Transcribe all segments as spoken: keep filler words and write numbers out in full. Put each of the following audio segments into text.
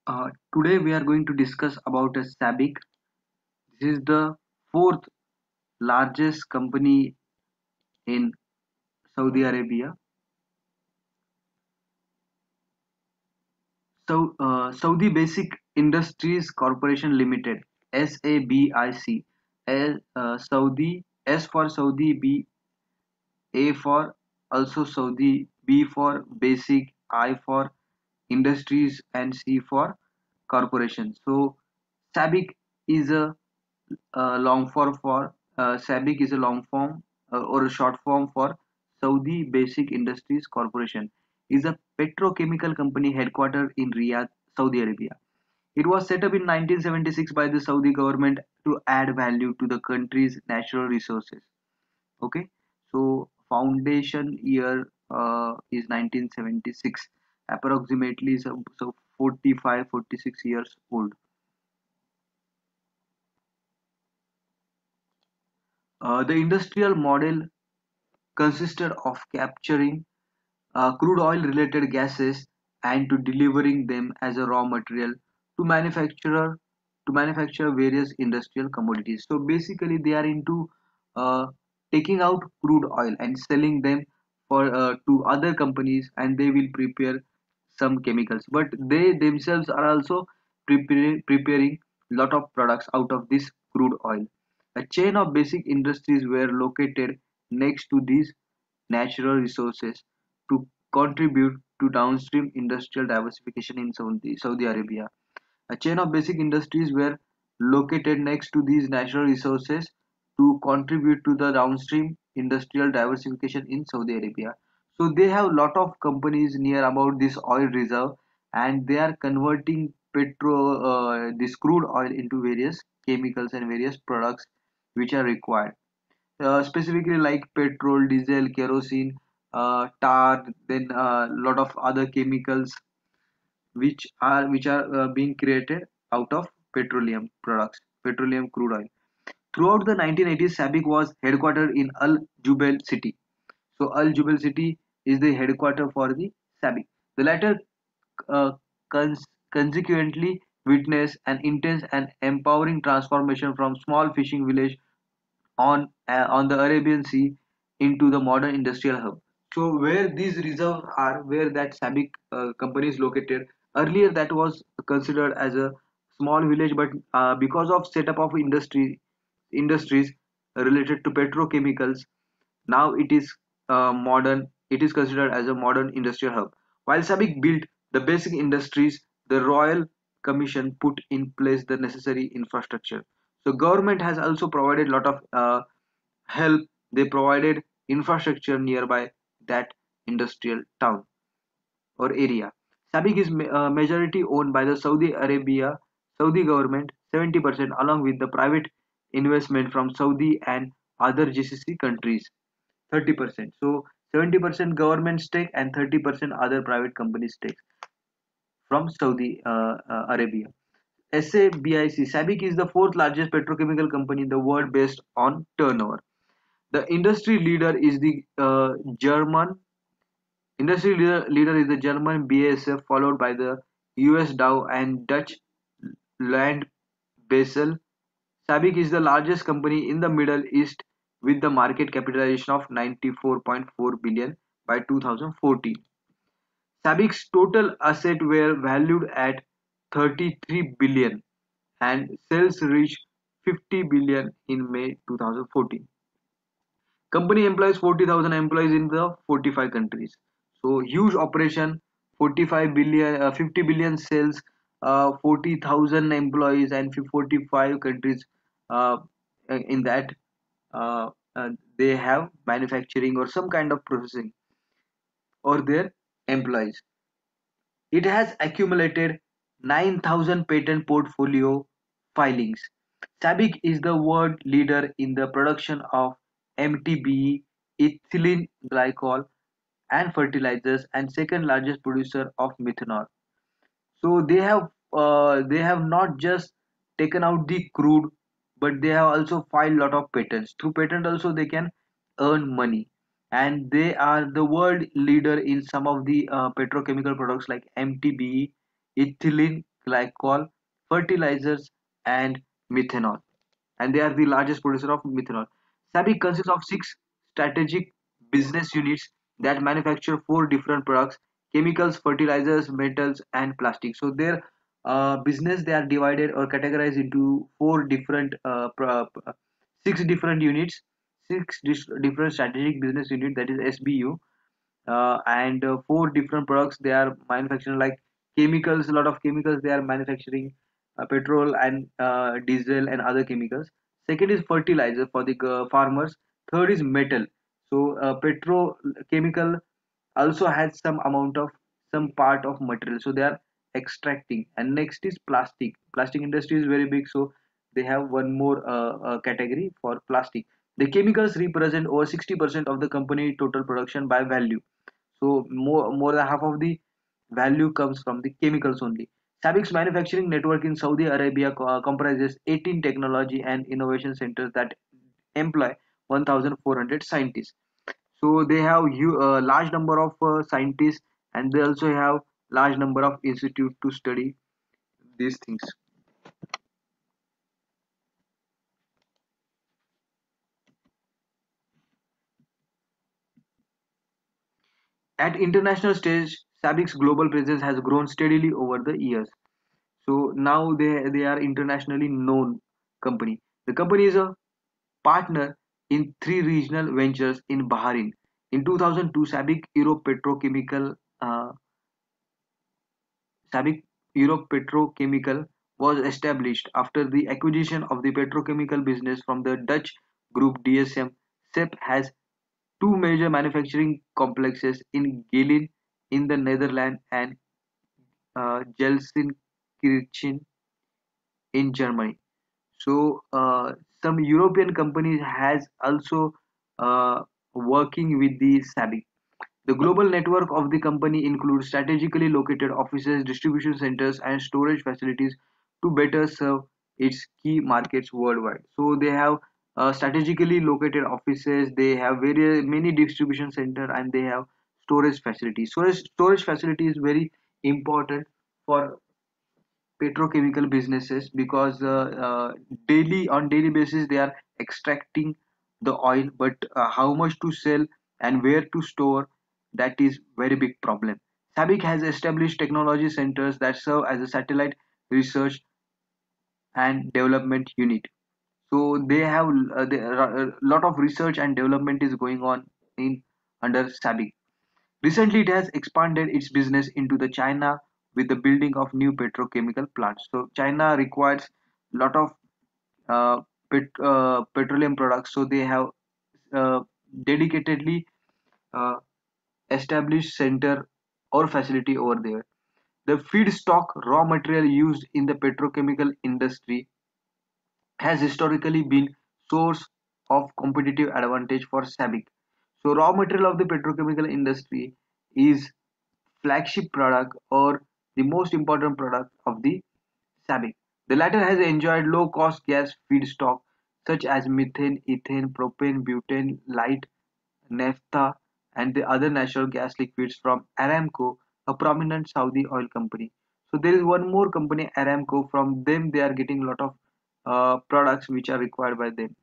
Uh, today we are going to discuss about a SABIC. This is the fourth largest company in Saudi Arabia. So, uh, Saudi Basic Industries Corporation Limited (SABIC). As, uh, Saudi S for Saudi, B A for also Saudi, B for Basic, I for Industries, and C for Corporation. So, SABIC is a uh, long form for uh, SABIC is a long form uh, or a short form for Saudi Basic Industries Corporation. Is a petrochemical company headquartered in Riyadh, Saudi Arabia. It was set up in nineteen seventy-six by the Saudi government to add value to the country's natural resources. Okay, so foundation year uh, is nineteen seventy-six, approximately so, so forty-five forty-six years old. Uh, the industrial model consisted of capturing uh, crude oil related gases and to delivering them as a raw material to manufacturer to manufacture various industrial commodities. So basically they are into uh, taking out crude oil and selling them for uh, to other companies, and they will prepare some chemicals, but they themselves are also preparing preparing lot of products out of this crude oil. A chain of basic industries were located next to these natural resources to contribute to downstream industrial diversification in Saudi, Saudi Arabia. A chain of basic industries were located next to these natural resources to contribute to the downstream industrial diversification in Saudi Arabia. So they have a lot of companies near about this oil reserve, and they are converting petrol, uh, this crude oil into various chemicals and various products which are required. Uh, specifically like petrol, diesel, kerosene, uh, tar, then a uh, lot of other chemicals which are which are uh, being created out of petroleum products, petroleum crude oil. Throughout the nineteen eighties, SABIC was headquartered in Al Jubail city. So Al Jubail city is the headquarter for the SABIC. The latter uh, cons- consequently witnessed an intense and empowering transformation from small fishing village on uh, on the Arabian Sea into the modern industrial hub. So where these reserves are, where that SABIC uh, company is located, earlier that was considered as a small village, but uh, because of setup of industry industries related to petrochemicals, now it is uh, modern. It is considered as a modern industrial hub. While SABIC built the basic industries, the Royal Commission put in place the necessary infrastructure. So government has also provided a lot of uh, help. They provided infrastructure nearby that industrial town or area. SABIC is uh, majority owned by the Saudi Arabia, Saudi government seventy percent, along with the private investment from Saudi and other G C C countries thirty percent. So seventy percent government stake and thirty percent other private company stakes from Saudi uh, uh, Arabia. SABIC, SABIC is the fourth largest petrochemical company in the world based on turnover. The industry leader is the uh, German industry leader, leader is the German B A S F, followed by the U S Dow and Dutch Land Basel. SABIC is the largest company in the Middle East with the market capitalization of ninety-four point four billion by two thousand fourteen. SABIC's total assets were valued at thirty-three billion and sales reached fifty billion in May two thousand fourteen. Company employs forty thousand employees in the forty-five countries. So huge operation, forty-five billion, uh, fifty billion sales, uh, forty thousand employees and forty-five countries uh, in that uh, uh, they have manufacturing or some kind of processing or their employees. It has accumulated nine thousand patent portfolio filings. SABIC is the world leader in the production of M T B E, ethylene glycol, and fertilizers, and second largest producer of methanol. So they have uh, they have not just taken out the crude, but they have also filed lot of patents. Through patent also they can earn money, and they are the world leader in some of the uh, petrochemical products like M T B E, ethylene glycol, fertilizers, and methanol, and they are the largest producer of methanol. SABIC consists of six strategic business units that manufacture four different products: chemicals, fertilizers, metals, and plastic. So their uh, business, they are divided or categorized into four different, uh, pro- uh, six different units, six dis- different strategic business unit, that is S B U, uh, and uh, four different products they are manufacturing, like chemicals, a lot of chemicals they are manufacturing, uh, petrol and uh, diesel and other chemicals. Second is fertilizer for the uh, farmers. Third is metal. So uh, petrochemical also has some amount of some part of material, so they are extracting. And next is plastic. Plastic industry is very big, so they have one more uh, uh, category for plastic. The chemicals represent over sixty percent of the company total production by value. So more more than half of the value comes from the chemicals only. SABIC's manufacturing network in Saudi Arabia co- uh, comprises eighteen technology and innovation centers that employ one thousand four hundred scientists. So they have a uh, large number of uh, scientists, and they also have large number of institute to study these things. At international stage, SABIC's global presence has grown steadily over the years. So now they they are internationally known company. The company is a partner in three regional ventures in Bahrain. In two thousand two, SABIC Europe Petrochemical uh, SABIC Europe Petrochemical was established after the acquisition of the petrochemical business from the Dutch group D S M. SEP has two major manufacturing complexes in Geleen in the Netherlands and uh, Gelsenkirchen in Germany. So uh, some European companies has also uh, working with the SABIC. The global network of the company includes strategically located offices, distribution centers, and storage facilities to better serve its key markets worldwide. So they have uh, strategically located offices, they have very many distribution center, and they have storage facilities. Storage storage facility is very important for petrochemical businesses because uh, uh, daily on daily basis they are extracting the oil, but uh, how much to sell and where to store, that is very big problem. SABIC has established technology centers that serve as a satellite research and development unit. So they have uh, a lot of research and development is going on in under SABIC. Recently, it has expanded its business into the China with the building of new petrochemical plants. So China requires a lot of uh, pet, uh, petroleum products. So they have uh, dedicatedly uh, established center or facility over there. The feedstock raw material used in the petrochemical industry has historically been source of competitive advantage for SABIC. So raw material of the petrochemical industry is flagship product or the most important product of the SABIC. The latter has enjoyed low-cost gas feedstock such as methane, ethane, propane, butane, light, naphtha, and the other natural gas liquids from Aramco, a prominent Saudi oil company. So there is one more company, Aramco. From them, they are getting a lot of uh, products which are required by them.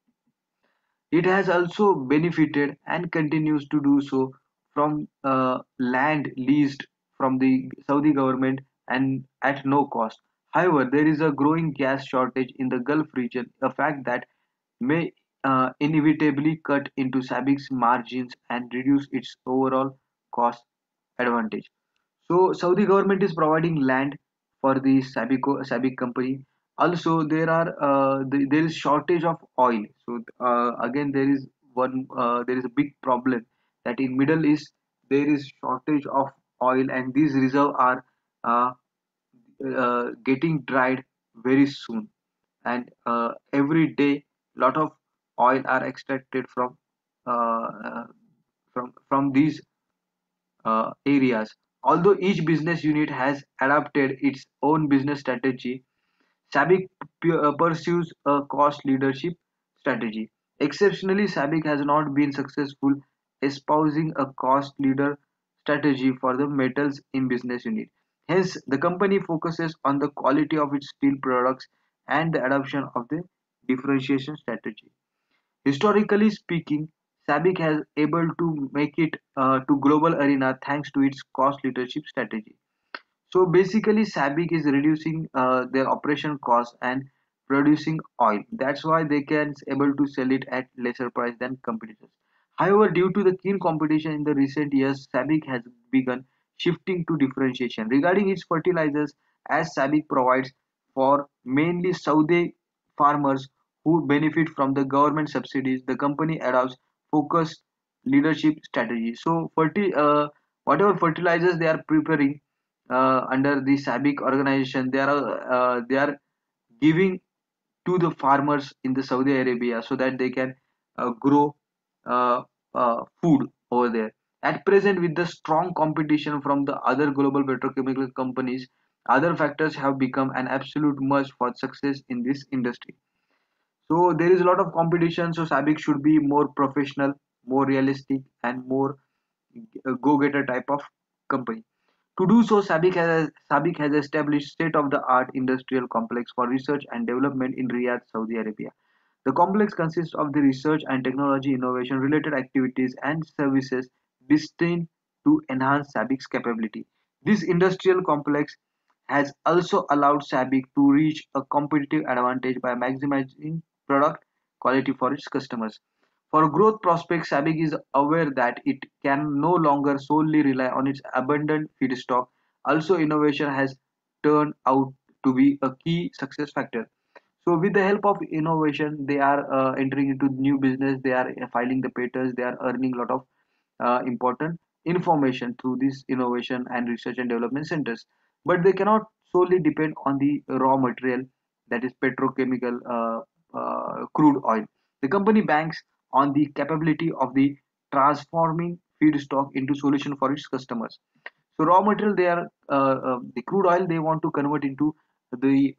It has also benefited and continues to do so from uh, land leased from the Saudi government and at no cost. However, there is a growing gas shortage in the Gulf region, a fact that may uh, inevitably cut into SABIC's margins and reduce its overall cost advantage. So Saudi government is providing land for the Sabico Sabic company. Also, there are uh, the, there is shortage of oil. So uh, again, there is one uh, there is a big problem that in Middle East there is shortage of oil, and these reserves are uh, uh, getting dried very soon. And uh, every day, lot of oil are extracted from uh, uh, from from these uh, areas. Although each business unit has adapted its own business strategy, SABIC pu- uh, pursues a cost leadership strategy. Exceptionally, SABIC has not been successful espousing a cost leader strategy for the metals in business unit. Hence, the company focuses on the quality of its steel products and the adoption of the differentiation strategy. Historically speaking, SABIC has able to make it uh, to global arena thanks to its cost leadership strategy. So basically, SABIC is reducing uh, their operation costs and producing oil. That's why they can able to sell it at lesser price than competitors. However, due to the keen competition in the recent years, SABIC has begun shifting to differentiation. Regarding its fertilizers, as SABIC provides for mainly Saudi farmers who benefit from the government subsidies, the company adopts focused leadership strategy. So, ferti- uh, whatever fertilizers they are preparing uh, under the SABIC organization, they are uh, they are giving to the farmers in the Saudi Arabia so that they can uh, grow uh, uh, food over there. At present, with the strong competition from the other global petrochemical companies, other factors have become an absolute must for success in this industry. So there is a lot of competition. So SABIC should be more professional, more realistic, and more uh, go-getter type of company. To do so, SABIC has, SABIC has established state-of-the-art industrial complex for research and development in Riyadh, Saudi Arabia. The complex consists of the research and technology innovation related activities and services destined to enhance SABIC's capability. This industrial complex has also allowed SABIC to reach a competitive advantage by maximizing product quality for its customers. For growth prospects, SABIC is aware that it can no longer solely rely on its abundant feedstock. Also, innovation has turned out to be a key success factor. So, with the help of innovation, they are uh, entering into new business. They are uh, filing the patents. They are earning a lot of uh, important information through this innovation and research and development centers. But they cannot solely depend on the raw material, that is petrochemical uh, uh, crude oil. The company banks on the capability of the transforming feedstock into solution for its customers. So raw material, they are uh, uh, the crude oil they want to convert into the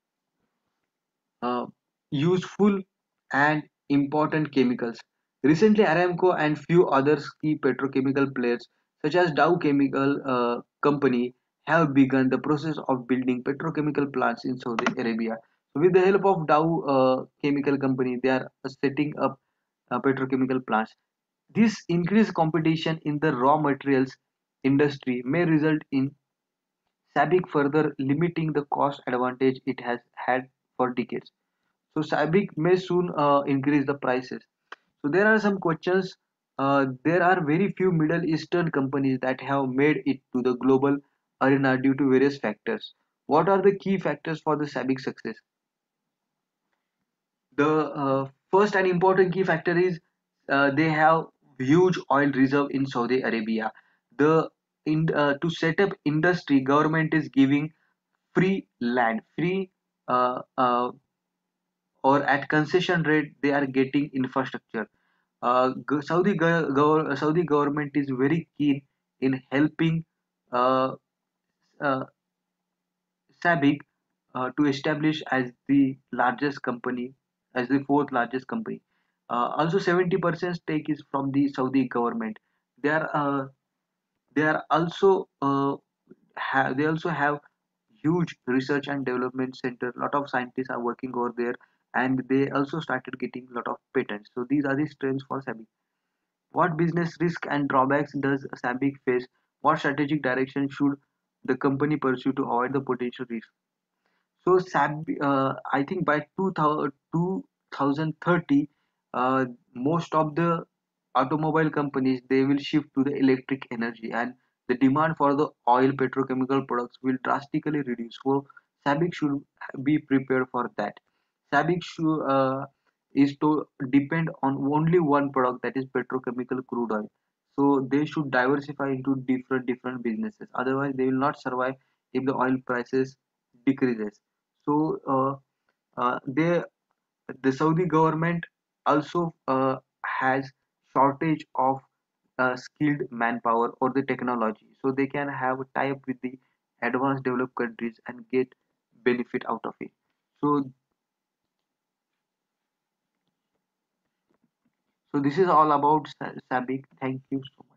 uh, useful and important chemicals. Recently, Aramco and few other key petrochemical players, such as Dow Chemical uh, Company, have begun the process of building petrochemical plants in Saudi Arabia. So, with the help of Dow uh, Chemical Company, they are uh, setting up uh, petrochemical plants. This increased competition in the raw materials industry may result in SABIC further limiting the cost advantage it has had for decades. So SABIC may soon uh, increase the prices. So there are some questions. Uh, there are very few Middle Eastern companies that have made it to the global arena due to various factors. What are the key factors for the SABIC success? The uh, first and important key factor is uh, they have huge oil reserve in Saudi Arabia. The in uh, to set up industry, government is giving free land, free uh, uh, or at concession rate they are getting infrastructure. uh, Saudi gov- Saudi government is very keen in helping uh, uh, SABIC uh, to establish as the largest company, as the fourth largest company. Uh, also, seventy percent stake is from the Saudi government. They are uh, they are also uh, have they also have huge research and development center. A lot of scientists are working over there, and they also started getting a lot of patents. So these are the strengths for SABIC. What business risk and drawbacks does SABIC face? What strategic direction should the company pursue to avoid the potential risk? So SABIC, uh, I think by two thousand, two thousand thirty, uh, most of the automobile companies they will shift to the electric energy, and the demand for the oil petrochemical products will drastically reduce. So SABIC should be prepared for that. SABIC should, uh, is to depend on only one product, that is petrochemical crude oil. So they should diversify into different different businesses. Otherwise, they will not survive if the oil prices decreases. So uh, uh, they the Saudi government also uh, has shortage of uh, skilled manpower or the technology, so they can have a tie up with the advanced developed countries and get benefit out of it. So so this is all about Sa- SABIC. Thank you so much.